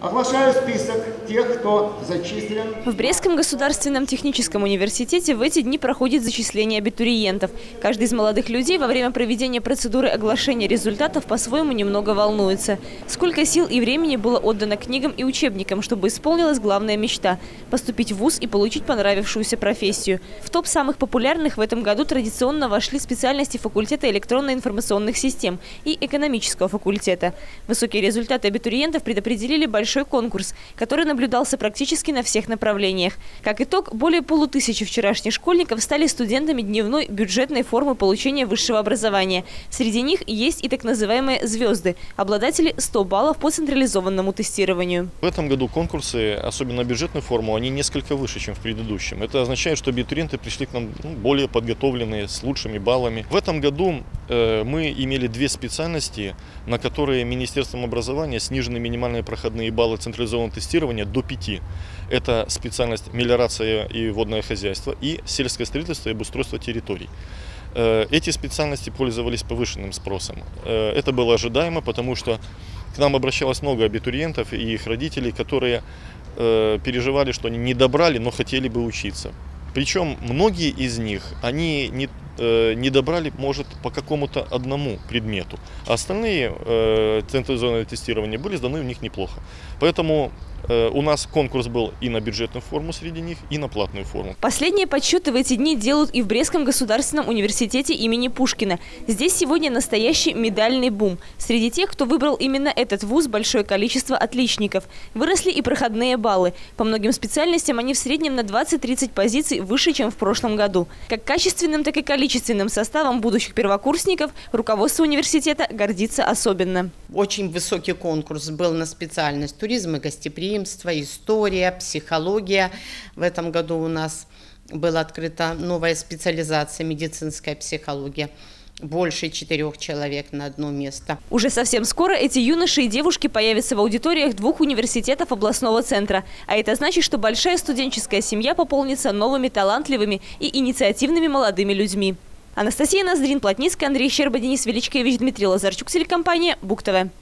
Оглашаю список тех, кто зачислен. В Брестском государственном техническом университете в эти дни проходит зачисление абитуриентов. Каждый из молодых людей во время проведения процедуры оглашения результатов по-своему немного волнуется. Сколько сил и времени было отдано книгам и учебникам, чтобы исполнилась главная мечта – поступить в вуз и получить понравившуюся профессию. В топ самых популярных в этом году традиционно вошли специальности факультета электронно-информационных систем и экономического факультета. Высокие результаты абитуриентов предопределили большой конкурс, который наблюдался практически на всех направлениях. Как итог, более 500 вчерашних школьников стали студентами дневной бюджетной формы получения высшего образования. Среди них есть и так называемые «звезды» – обладатели 100 баллов по централизованному тестированию. В этом году конкурсы, особенно бюджетную форму, они несколько выше, чем в предыдущем. Это означает, что абитуриенты пришли к нам более подготовленные, с лучшими баллами. В этом году мы имели 2 специальности, на которые Министерством образования снижены минимальные проходные баллы централизованного тестирования до 5. Это специальность мелиорация и водное хозяйство и сельское строительство и обустройство территорий. Эти специальности пользовались повышенным спросом. Это было ожидаемо, потому что к нам обращалось много абитуриентов и их родителей, которые переживали, что они не добрали, но хотели бы учиться. Причем многие из них, они не добрали, может, по какому-то одному предмету. А остальные централизованные тестирования были сданы у них неплохо. Поэтому у нас конкурс был и на бюджетную форму среди них, и на платную форму. Последние подсчеты в эти дни делают и в Брестском государственном университете имени Пушкина. Здесь сегодня настоящий медальный бум. Среди тех, кто выбрал именно этот вуз, большое количество отличников. Выросли и проходные баллы. По многим специальностям они в среднем на 20-30 позиций выше, чем в прошлом году. Как качественным, так и количественным составом будущих первокурсников руководство университета гордится особенно. Очень высокий конкурс был на специальность туризм и гостеприимство, история, психология. В этом году у нас была открыта новая специализация медицинская психология. Больше 4 человек на одно место. Уже совсем скоро эти юноши и девушки появятся в аудиториях 2 университетов областного центра. А это значит, что большая студенческая семья пополнится новыми талантливыми и инициативными молодыми людьми. Анастасия Ноздрин, Плотницкая, Андрей Щерба, Денис Величкович, Дмитрий Лазарчук, телекомпания БуК ТВ.